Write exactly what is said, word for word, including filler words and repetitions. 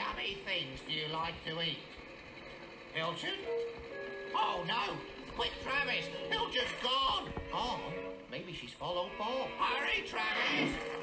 yummy things do you like to eat? Pilchard? Oh, no. Quick, Travis. Pilchard's gone. Gone? Maybe she's followed Bob. Hurry, Travis.